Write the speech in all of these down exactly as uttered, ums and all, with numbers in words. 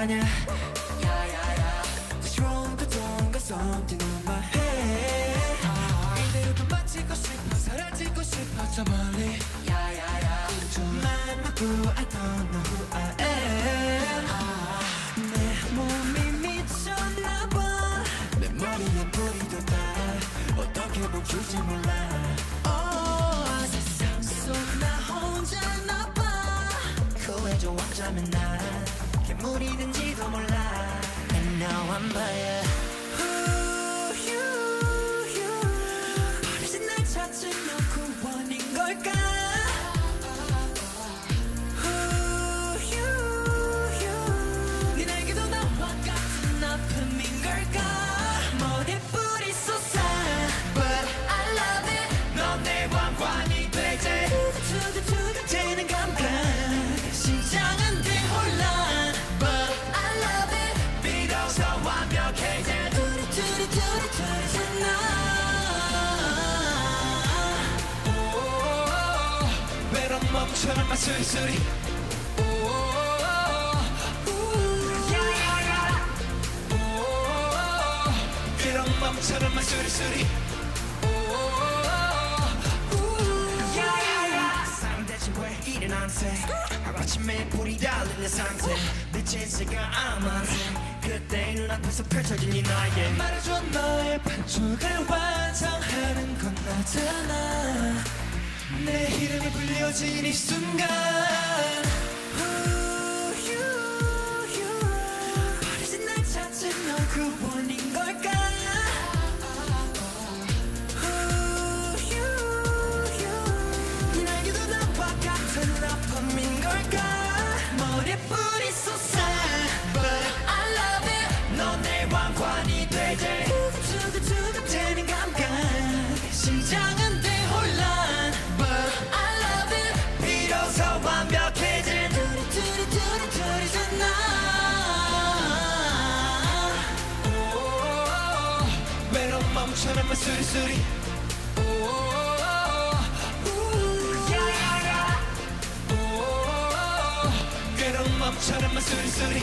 아냐. 야야야 What's wrong 또 뭔가 something on my head. 이대로 또 마치고 싶어 사라지고 싶어 저 멀리. 야야야 맘 먹고 I don't know who I am. 내 몸이 미쳤나봐. 내 머리에 뿌리도 다 어떻게 멈출지 몰라. oh, 세상 속 나 혼자나봐. 구해줘 어쩌면 난 괴물이 된지도 몰라. And now I'm by Who you, you 버려진 날 찾은 너 구원인 걸까. Who you, you 네 날개도 나와 같은 아픔인 걸까. 머리에 뿌리 쏟아 But I love it. 넌 내 왕관이 되지. 두두두두 되는 감각. 심장은 대혼란 But I love it. 비로소 완벽해진 두리두리두리두리잖아. 외로운 멈춰는 마 수리수리. 외로운 멈춰는 마 수리수리. 상대지 왜 일어난 새 하루아침에 불이 달리는 상태. 내 진실과 아마도 그때 눈앞에서 펼쳐진 이 나의. 말해줘 너의 반쪽을 완성하는 건 나잖아. 내 이름이 불려진 이 순간 Who you, you 버려진 날 찾은 너 구원인 걸까. 머리에 뿌리 쏟아 But I love it. 넌 내 왕관이 되지. 두두두두 되는 감각. 심장은 대혼란 But I love it. 비로소 완벽해진 두리두리두리두리잖아. 외로운 멈춰는 마 수리수리. 멈춰는 마 수리수리.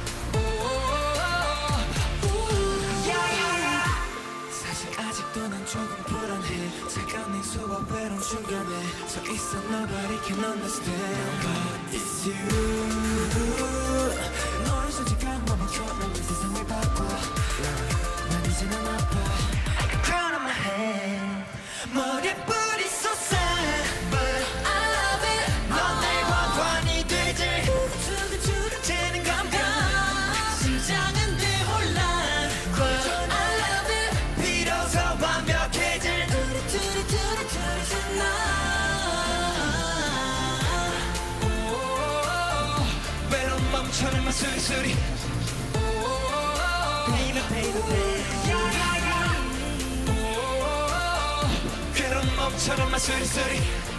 사실 아직도 난 조금 불안해. 차가운 네 수와 외로운 중간에 서 있어. Nobody can understand But it's you. 너의 솔직한 맘을 켜면 세상을 바꿔. 난 이제 난 아파. I can crown on my head. 머리에 뿌리 쏟아 But I love it. 넌 내 왕관이 되지. 되는 감각. 심장은 대혼란 But I love it. 비로소 완벽해진 두리두리두리두리잖아. 외로운 멈춰는 마 수리수리. Baby baby baby. 괴로운 멈춰는 마 수리수리.